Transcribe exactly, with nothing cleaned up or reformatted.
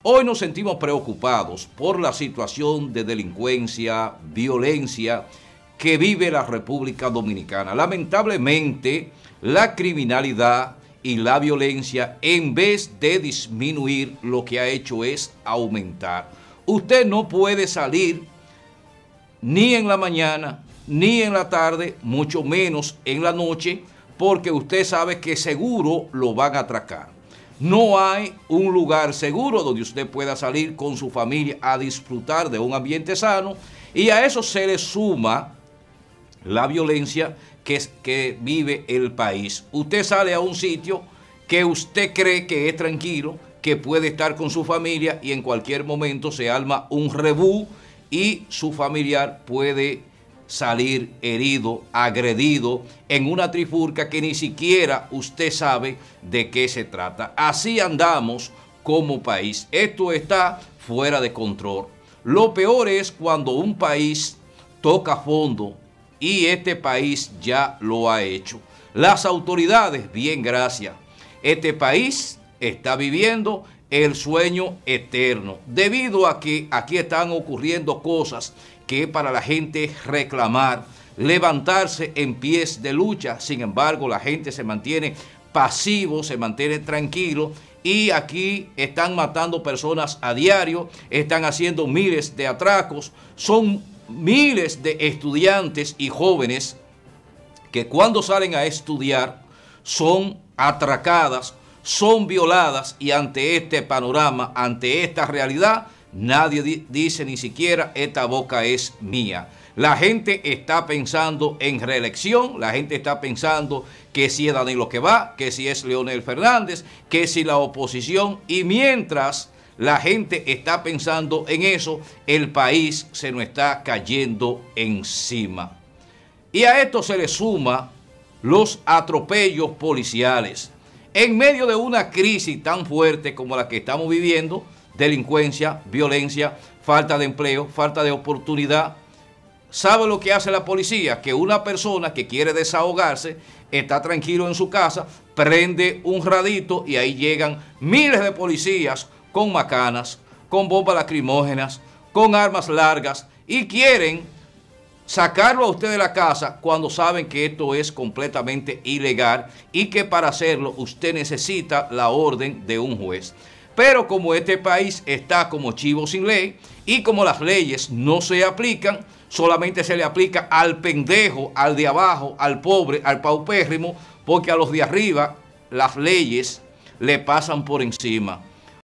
Hoy nos sentimos preocupados por la situación de delincuencia, violencia que vive la República Dominicana. Lamentablemente, la criminalidad y la violencia, en vez de disminuir, lo que ha hecho es aumentar. Usted no puede salir ni en la mañana, ni en la tarde, mucho menos en la noche, porque usted sabe que seguro lo van a atracar. No hay un lugar seguro donde usted pueda salir con su familia a disfrutar de un ambiente sano, y a eso se le suma la violencia que, que vive el país. Usted sale a un sitio que usted cree que es tranquilo, que puede estar con su familia, y en cualquier momento se arma un rebú y su familiar puede salir herido, agredido, en una trifulca que ni siquiera usted sabe de qué se trata. Así andamos como país. Esto está fuera de control. Lo peor es cuando un país toca fondo, y este país ya lo ha hecho. Las autoridades, bien, gracias. Este país está viviendo el sueño eterno, debido a que aquí están ocurriendo cosas que para la gente reclamar, levantarse en pies de lucha. Sin embargo, la gente se mantiene pasivo, se mantiene tranquilo, y aquí están matando personas a diario, están haciendo miles de atracos. Son miles de estudiantes y jóvenes que cuando salen a estudiar son atracadas, son violadas, y ante este panorama, ante esta realidad, nadie di dice ni siquiera esta boca es mía. La gente está pensando en reelección, la gente está pensando que si es Danilo que va, que si es Leonel Fernández, que si la oposición, y mientras la gente está pensando en eso, el país se nos está cayendo encima. Y a esto se le suma los atropellos policiales. En medio de una crisis tan fuerte como la que estamos viviendo, delincuencia, violencia, falta de empleo, falta de oportunidad, ¿sabe lo que hace la policía? Que una persona que quiere desahogarse, está tranquilo en su casa, prende un radito y ahí llegan miles de policías con macanas, con bombas lacrimógenas, con armas largas, y quieren sacarlo a usted de la casa cuando saben que esto es completamente ilegal y que para hacerlo usted necesita la orden de un juez. Pero como este país está como chivo sin ley, y como las leyes no se aplican, solamente se le aplica al pendejo, al de abajo, al pobre, al paupérrimo, porque a los de arriba las leyes le pasan por encima.